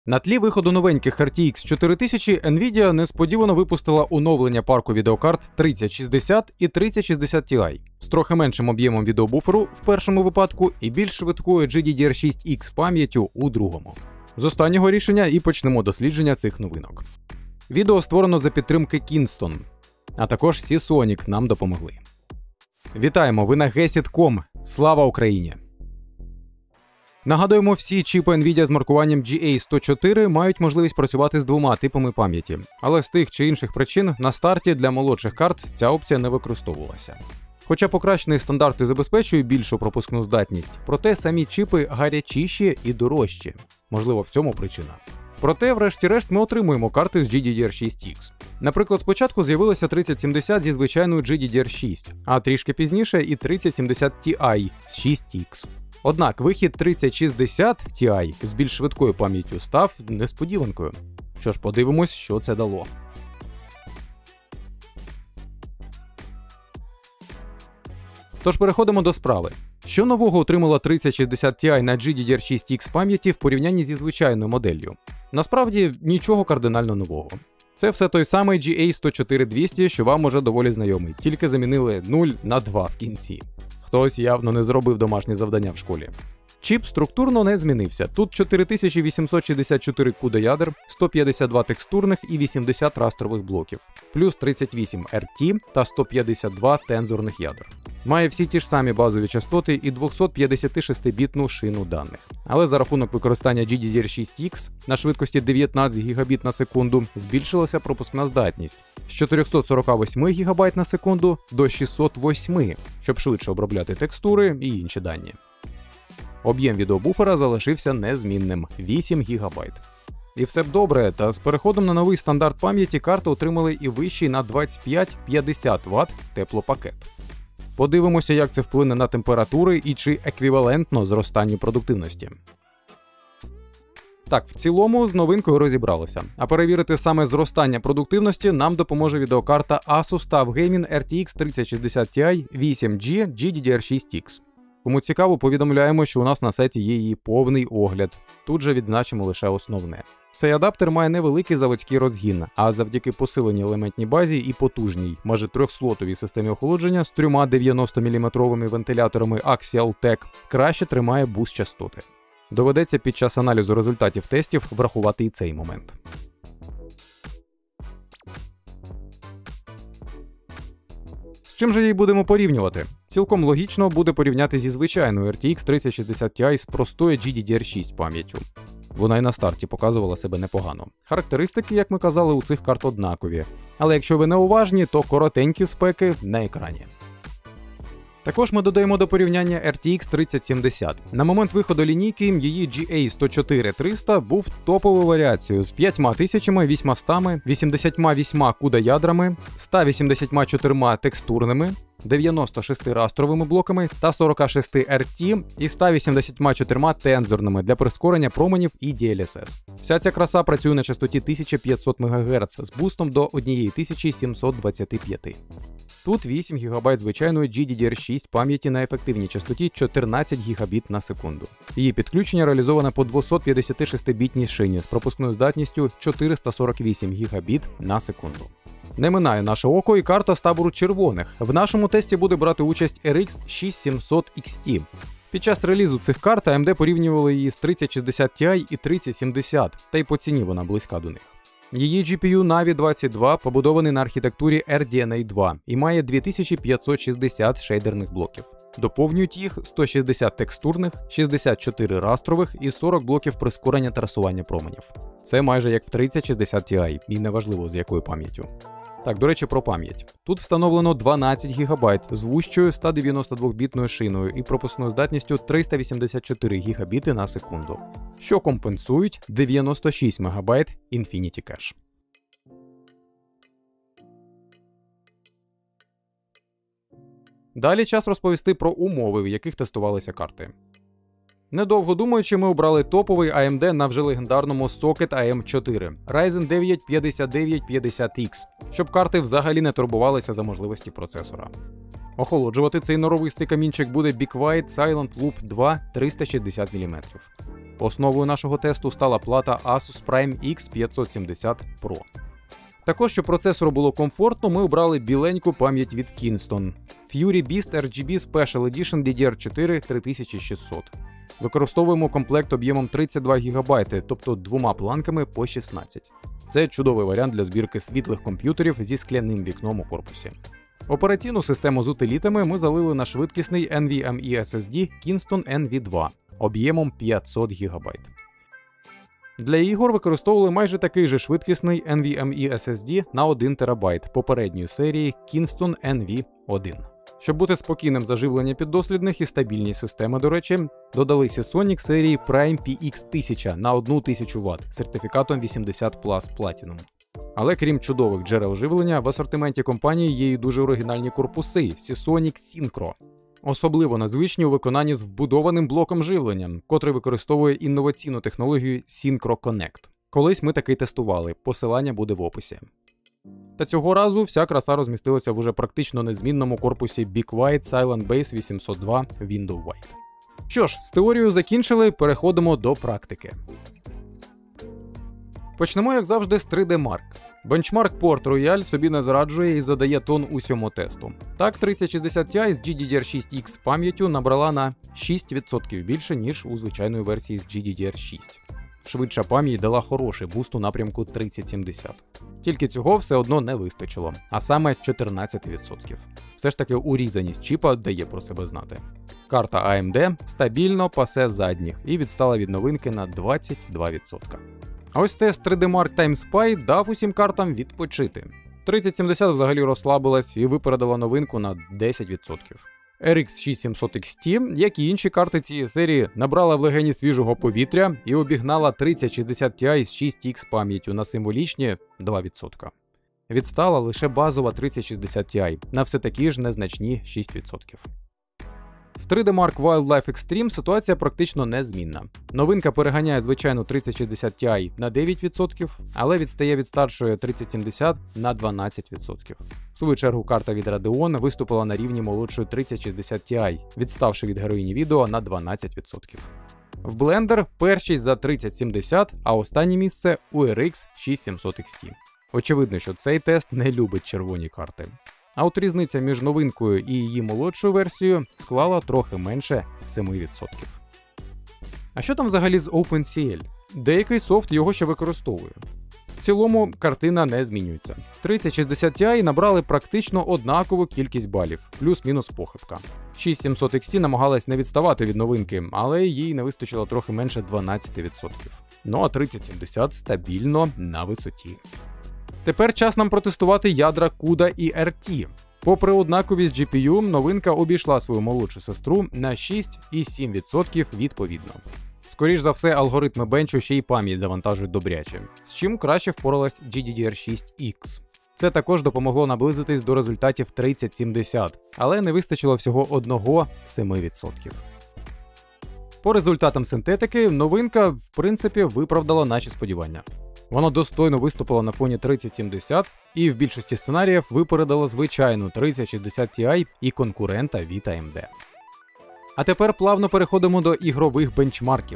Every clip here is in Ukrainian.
На тлі виходу новеньких RTX 4000 Nvidia несподівано випустила оновлення парку відеокарт 3060 і 3060 Ti з трохи меншим об'ємом відеобуферу в першому випадку і більш швидкою GDDR6X пам'яттю у другому. З останнього рішення і почнемо дослідження цих новинок. Відео створено за підтримки Kingston, а також Seasonic нам допомогли. Вітаємо, ви на Gesit.com. Слава Україні! Нагадуємо, всі чіпи Nvidia з маркуванням GA104 мають можливість працювати з двома типами пам'яті, але з тих чи інших причин на старті для молодших карт ця опція не використовувалася. Хоча покращений стандарт і забезпечує більшу пропускну здатність, проте самі чіпи гарячіші і дорожчі. Можливо, в цьому причина. Проте, врешті-решт, ми отримуємо карти з GDDR6X. Наприклад, спочатку з'явилася 3070 зі звичайною GDDR6, а трішки пізніше і 3070 Ti з 6X. Однак вихід 3060 Ti з більш швидкою пам'яттю став несподіванкою. Що ж, подивимось, що це дало. Тож переходимо до справи. Що нового отримала 3060 Ti на GDDR6X пам'яті в порівнянні зі звичайною моделлю? Насправді, нічого кардинально нового. Це все той самий GA104-200, що вам уже доволі знайомий, тільки замінили 0 на 2 в кінці. Хтось явно не зробив домашнє завдання в школі. Чіп структурно не змінився. Тут 4864 CUDA ядер, 152 текстурних і 80 растрових блоків, плюс 38 RT та 152 тензорних ядер. Має всі ті ж самі базові частоти і 256-бітну шину даних. Але за рахунок використання GDDR6X на швидкості 19 Гбіт на секунду збільшилася пропускна здатність з 448 ГБ на секунду до 608, щоб швидше обробляти текстури і інші дані. Об'єм відеобуфера залишився незмінним – 8 ГБ. І все б добре, та з переходом на новий стандарт пам'яті карти отримали і вищий на 25-50 Вт теплопакет. Подивимося, як це вплине на температури і чи еквівалентно зростанню продуктивності. Так, в цілому з новинкою розібралися. А перевірити саме зростання продуктивності нам допоможе відеокарта Asus TUF Gaming RTX 3060 Ti 8G GDDR6X. Кому цікаво, повідомляємо, що у нас на сайті є її повний огляд. Тут же відзначимо лише основне. Цей адаптер має невеликий заводський розгін, а завдяки посиленій елементній базі і потужній, майже 3-слотовій системі охолодження з 3 90-мм вентиляторами Axial Tech краще тримає буст-частоти. Доведеться під час аналізу результатів тестів врахувати і цей момент. З чим же її будемо порівнювати? Цілком логічно буде порівняти зі звичайною RTX 3060 Ti з простою GDDR6 пам'яттю. Вона і на старті показувала себе непогано. Характеристики, як ми казали, у цих карт однакові. Але якщо ви неуважні, то коротенькі спеки на екрані. Також ми додаємо до порівняння RTX 3070. На момент виходу лінійки її GA104-300 був топовою варіацією з 5888 CUDA ядрами, 184 текстурними, 96 растровими блоками та 46 RT і 184 тензорними для прискорення променів і DLSS. Вся ця краса працює на частоті 1500 МГц з бустом до 1725. Тут 8 ГБ звичайної GDDR6 пам'яті на ефективній частоті 14 Гбіт на секунду. Її підключення реалізоване по 256-бітній шині з пропускною здатністю 448 Гбіт на секунду. Не минає наше око і карта з табору червоних. В нашому тесті буде брати участь RX 6700 XT. Під час релізу цих карт AMD порівнювали її з 3060 Ti і 3070, та й по ціні вона близька до них. Її GPU Navi 22 побудований на архітектурі RDNA 2 і має 2560 шейдерних блоків. Доповнюють їх 160 текстурних, 64 растрових і 40 блоків прискорення та трасування променів. Це майже як в 3060 Ti, і неважливо з якою пам'яттю. Так, до речі, про пам'ять. Тут встановлено 12 ГБ з вущою 192-бітною шиною і пропускною здатністю 384 ГБ на секунду, що компенсують 96 МБ Infinity Cache. Далі час розповісти про умови, в яких тестувалися карти. Недовго думаючи, ми обрали топовий AMD на вже легендарному Socket AM4 Ryzen 9 5950X, щоб карти взагалі не турбувалися за можливості процесора. Охолоджувати цей норовистий камінчик буде Be Quiet Silent Loop 2 360 мм. Основою нашого тесту стала плата Asus Prime X570 Pro. Також, щоб процесору було комфортно, ми обрали біленьку пам'ять від Kingston Fury Beast RGB Special Edition DDR4 3600. Використовуємо комплект об'ємом 32 ГБ, тобто двома планками по 16. Це чудовий варіант для збірки світлих комп'ютерів зі скляним вікном у корпусі. Операційну систему з утилітами ми залили на швидкісний NVMe SSD Kingston NV2 об'ємом 500 ГБ. Для ігор використовували майже такий же швидкісний NVMe SSD на 1 ТБ попередньої серії Kingston NV1. Щоб бути спокійним за живлення піддослідних і стабільні системи, до речі, додали Seasonic серії Prime PX 1000 на 1000 Вт з сертифікатом 80 Plus Platinum. Але крім чудових джерел живлення, в асортименті компанії є і дуже оригінальні корпуси Seasonic Synchro. Особливо надзвичні у виконанні з вбудованим блоком живлення, котрий використовує інноваційну технологію Synchro Connect. Колись ми такий тестували, посилання буде в описі. Та цього разу вся краса розмістилася в уже практично незмінному корпусі Be Quiet Silent Base 802 Window White. Що ж, з теорією закінчили, переходимо до практики. Почнемо, як завжди, з 3D Mark. Бенчмарк Port Royal собі не зраджує і задає тон усьому тесту. Так, 3060 Ti з GDDR6X пам'яттю набрала на 6% більше, ніж у звичайної версії з GDDR6. Швидша пам'ять дала хороший буст у напрямку 3070. Тільки цього все одно не вистачило, а саме 14%. Все ж таки урізаність чіпа дає про себе знати. Карта AMD стабільно пасе задніх і відстала від новинки на 22%. А ось тест 3D Mark Time Spy дав усім картам відпочити. 3070 взагалі розслабилась і випередила новинку на 10%. RX 6700 XT, як і інші карти цієї серії, набрала в легені свіжого повітря і обігнала 3060 Ti з 6X пам'яттю на символічні 2%. Відстала лише базова 3060 Ti на все такі ж незначні 6%. В 3D Mark Wildlife Extreme ситуація практично незмінна. Новинка переганяє звичайну 3060 Ti на 9%, але відстає від старшої 3070 на 12%. В свою чергу карта від Radeon виступила на рівні молодшої 3060 Ti, відставши від героїні відео на 12%. В Blender першість за 3070, а останнє місце у RX 6700 XT. Очевидно, що цей тест не любить червоні карти. А от різниця між новинкою і її молодшою версією склала трохи менше 7%. А що там взагалі з OpenCL? Деякий софт його ще використовує. В цілому картина не змінюється. 3060 Ti набрали практично однакову кількість балів, плюс-мінус похибка. 6700 XT намагалась не відставати від новинки, але їй не вистачило трохи менше 12%. Ну а 3070 стабільно на висоті. Тепер час нам протестувати ядра CUDA і RT. Попри однаковість GPU, новинка обійшла свою молодшу сестру на 6 і 7% відповідно. Скоріш за все, алгоритми бенчу ще й пам'ять завантажують добряче, з чим краще впоралась GDDR6X. Це також допомогло наблизитись до результатів 3070, але не вистачило всього 1-7%. По результатам синтетики, новинка, в принципі, виправдала наші сподівання. Вона достойно виступила на фоні 3070 і в більшості сценаріїв випередила звичайну 3060 Ti і конкурента від AMD. А тепер плавно переходимо до ігрових бенчмарків.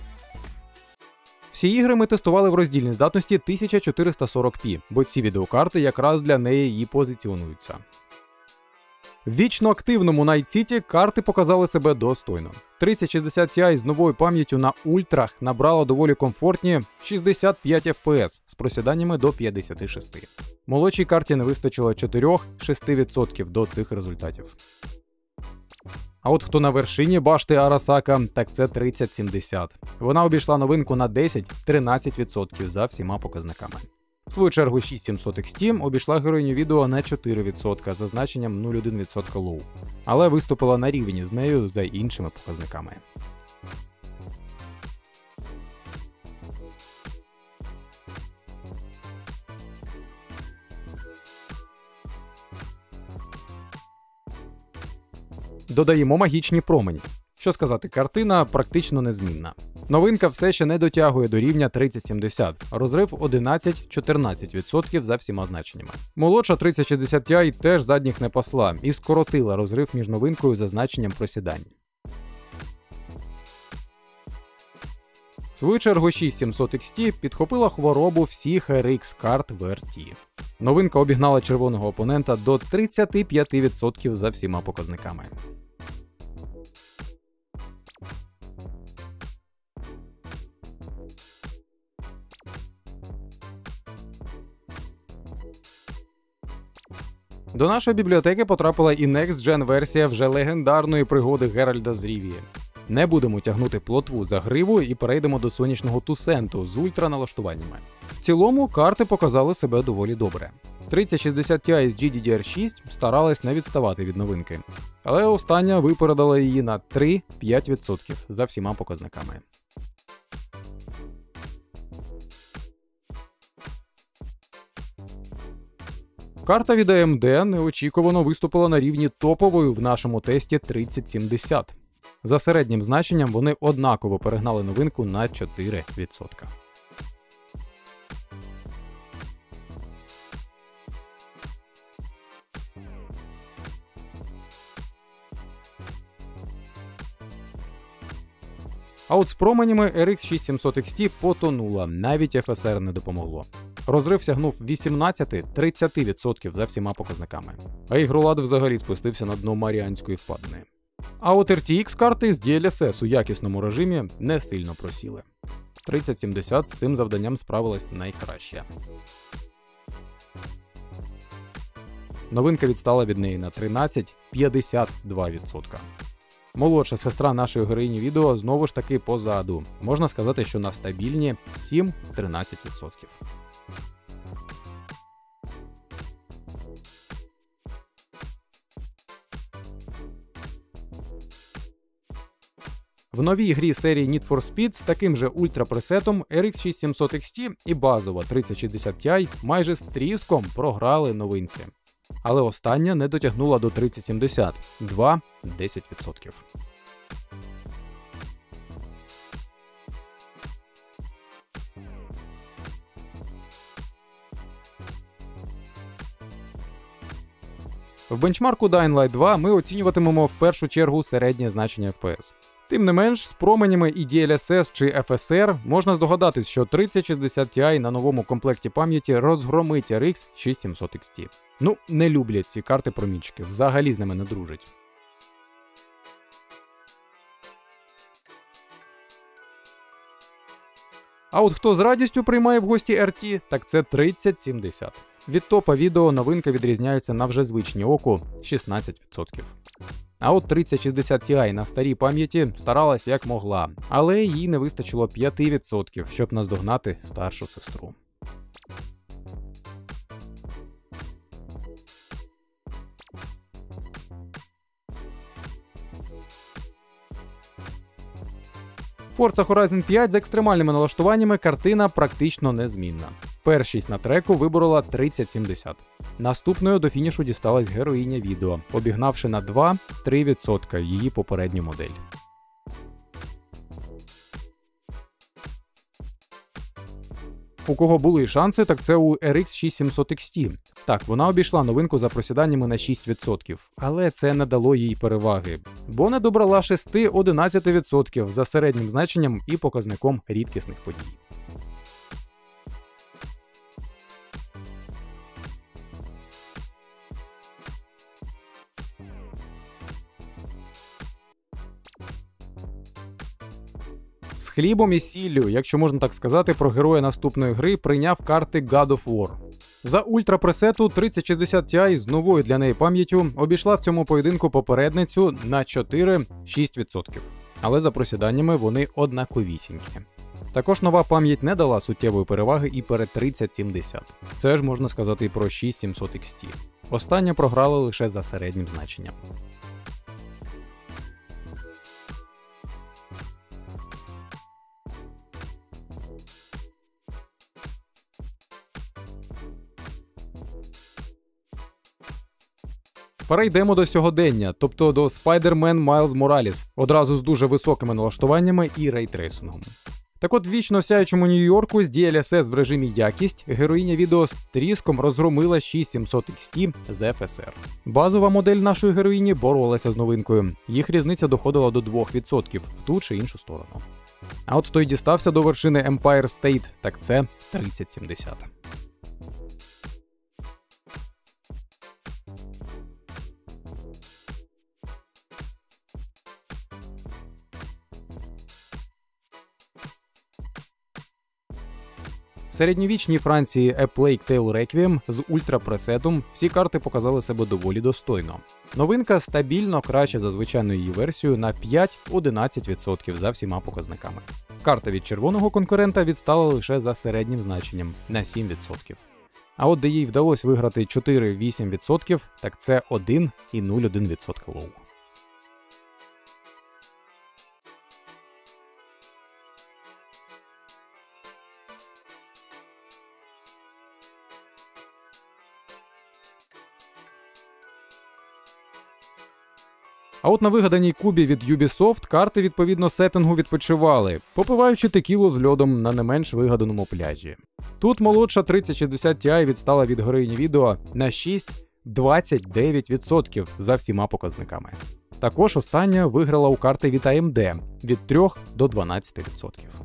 Всі ігри ми тестували в роздільній здатності 1440p, бо ці відеокарти якраз для неї і позиціонуються. В вічно активному Night City карти показали себе достойно. 3060 Ti з новою пам'яттю на ультрах набрала доволі комфортні 65 FPS з просіданнями до 56. Молодшій карті не вистачило 4-6% до цих результатів. А от хто на вершині башти Арасака, так це 3070. Вона обійшла новинку на 10-13% за всіма показниками. В свою чергу 6700 XT обійшла героїню відео на 4% за значенням 0,1% low, але виступила на рівні з нею за іншими показниками. Додаємо магічні промені. Що сказати, картина практично незмінна. Новинка все ще не дотягує до рівня 3070, розрив 11-14% за всіма значеннями. Молодша 3060 Ti теж задніх не пасла і скоротила розрив між новинкою за значенням просідань. В свою чергу 6700 XT підхопила хворобу всіх RX карт в RT. Новинка обігнала червоного опонента до 35% за всіма показниками. До нашої бібліотеки потрапила і Next Gen версія вже легендарної пригоди Геральда з Рівії. Не будемо тягнути плотву за гриву і перейдемо до сонячного Тусенту з ультраналаштуваннями. В цілому карти показали себе доволі добре. 3060 Ti з GDDR6 старалась не відставати від новинки, але остання випередила її на 3-5% за всіма показниками. Карта від AMD неочікувано виступила на рівні топової в нашому тесті 3070. За середнім значенням вони однаково перегнали новинку на 4%. А от з променями RX 6700 XT потонула, навіть FSR не допомогло. Розрив сягнув 18-30% за всіма показниками. А ігролад взагалі спустився на дно Маріанської впадини. А от RTX карти з DLSS у якісному режимі не сильно просіли. 3070 з цим завданням справилась найкраще. Новинка відстала від неї на 13-52%. Молодша сестра нашої героїні відео знову ж таки позаду. Можна сказати, що на стабільні 7-13%. В новій грі серії Need for Speed з таким же ультрапресетом RX 6700 XT і базова 3060 Ti майже з тріском програли новинці. Але остання не дотягнула до 3070 – 2-10%. В бенчмарку Dying Light 2 ми оцінюватимемо в першу чергу середнє значення FPS. Тим не менш, з променями і DLSS чи FSR можна здогадатись, що 3060 Ti на новому комплекті пам'яті розгромить RX 6700 XT. Ну, не люблять ці карти промінчики, взагалі з ними не дружать. А от хто з радістю приймає в гості RT, так це 3070. Від топа відео новинка відрізняється на вже звичні оку 16%. А от 3060 Ti на старій пам'яті старалась як могла, але їй не вистачило 5%, щоб наздогнати старшу сестру. Forza Horizon 5 з екстремальними налаштуваннями картина практично незмінна. Першість на треку виборола 3070. Наступною до фінішу дісталась героїня відео, обігнавши на 2-3% її попередню модель. У кого були шанси, так це у RX 6700 XT. Так, вона обійшла новинку за просіданнями на 6%, але це не дало їй переваги, бо не добрала 6-11% за середнім значенням і показником рідкісних подій. З хлібом і сіллю, якщо можна так сказати, про героя наступної гри прийняв карти God of War. За ультрапресету 3060 Ti з новою для неї пам'яттю обійшла в цьому поєдинку попередницю на 4-6%. Але за просіданнями вони однаковісінькі. Також нова пам'ять не дала суттєвої переваги і перед 3070. Це ж можна сказати і про 6700 XT. Остання програла лише за середнім значенням. Перейдемо до сьогодення, тобто до Spider-Man Miles Morales, одразу з дуже високими налаштуваннями і рейтрейсингом. Так от, в вічно сяючому Нью-Йорку з DLSS в режимі якість героїня відео з тріском розгромила 6700 XT з FSR. Базова модель нашої героїні боролася з новинкою. Їх різниця доходила до 2% в ту чи іншу сторону. А от хто й дістався до вершини Empire State, так це 3070. В середньовічній Франції A Plague Tale Requiem з ультрапресетом всі карти показали себе доволі достойно. Новинка стабільно краще за звичайну її версію на 5-11% за всіма показниками. Карта від червоного конкурента відстала лише за середнім значенням на 7%. А от де їй вдалося виграти 4-8%, так це 1,01% лоу. А от на вигаданій кубі від Ubisoft карти відповідно сеттингу відпочивали, попиваючи текілу з льодом на не менш вигаданому пляжі. Тут молодша 3060 Ti відстала від героїні відео на 6-29% за всіма показниками. Також остання виграла у карти від AMD від 3 до 12%.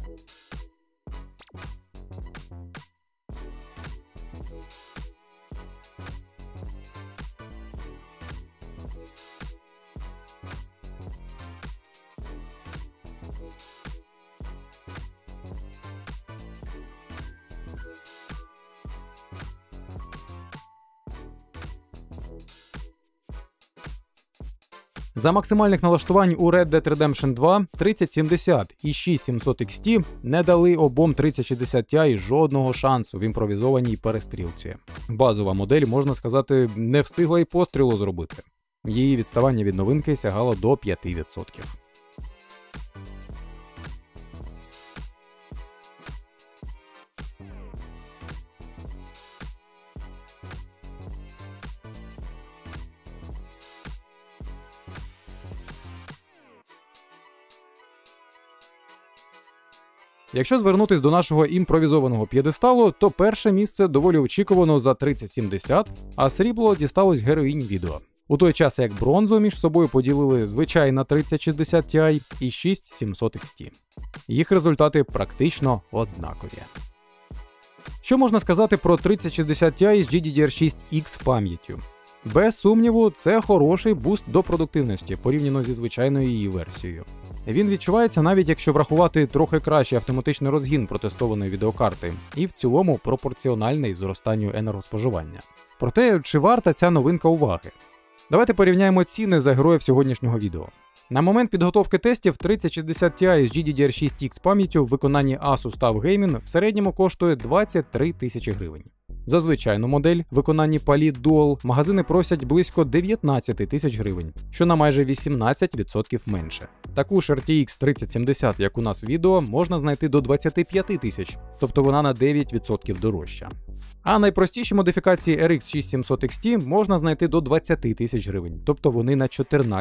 За максимальних налаштувань у Red Dead Redemption 2 3070 і 6700 XT не дали обом 3060 Ti жодного шансу в імпровізованій перестрілці. Базова модель, можна сказати, не встигла й пострілу зробити. Її відставання від новинки сягало до 5%. Якщо звернутись до нашого імпровізованого п'єдесталу, то перше місце доволі очікувано за 3070, а срібло дісталось героїні відео. У той час як бронзу між собою поділили звичайна 3060 Ti і 6700 XT. Їх результати практично однакові. Що можна сказати про 3060 Ti з GDDR6X пам'яттю? Без сумніву, це хороший буст до продуктивності порівняно зі звичайною її версією. Він відчувається навіть якщо врахувати трохи кращий автоматичний розгін протестованої відеокарти і в цілому пропорціональний зростанню енергоспоживання. Проте, чи варта ця новинка уваги? Давайте порівняємо ціни за героїв сьогоднішнього відео. На момент підготовки тестів 3060 Ti з GDDR6X пам'яттю в виконанні Asus TUF Gaming в середньому коштує 23 тисячі гривень. За звичайну модель в виконанні Palit Dual магазини просять близько 19 тисяч гривень, що на майже 18% менше. Таку ж RTX 3070, як у нас в відео, можна знайти до 25 тисяч, тобто вона на 9% дорожча. А найпростіші модифікації RX 6700 XT можна знайти до 20 тисяч гривень, тобто вони на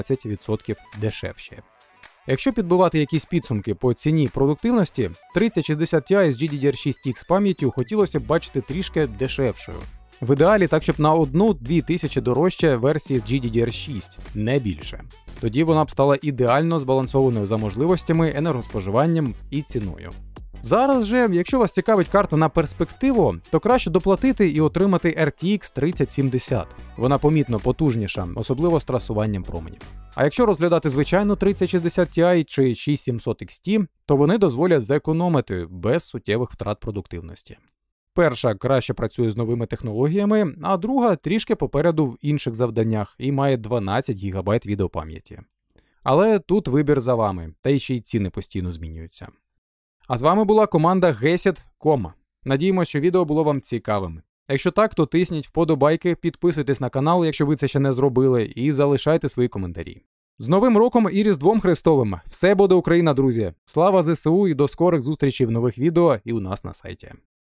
14% дешевші. Якщо підбивати якісь підсумки по ціні продуктивності, 3060 Ti з GDDR6X пам'яттю хотілося б бачити трішки дешевшою. В ідеалі так, щоб на 1-2 тисячі дорожче версії з GDDR6, не більше. Тоді вона б стала ідеально збалансованою за можливостями, енергоспоживанням і ціною. Зараз же, якщо вас цікавить карта на перспективу, то краще доплатити і отримати RTX 3070. Вона помітно потужніша, особливо з трасуванням променів. А якщо розглядати звичайну 3060 Ti чи 6700 XT, то вони дозволять зекономити без суттєвих втрат продуктивності. Перша краще працює з новими технологіями, а друга трішки попереду в інших завданнях і має 12 ГБ відеопам'яті. Але тут вибір за вами, та й ще й ціни постійно змінюються. А з вами була команда Gesit.com. Надіємося, що відео було вам цікавим. Якщо так, то тисніть вподобайки, підписуйтесь на канал, якщо ви це ще не зробили, і залишайте свої коментарі. З Новим роком і Різдвом Христовим! Все буде Україна, друзі! Слава ЗСУ і до скорих зустрічей в нових відео і у нас на сайті.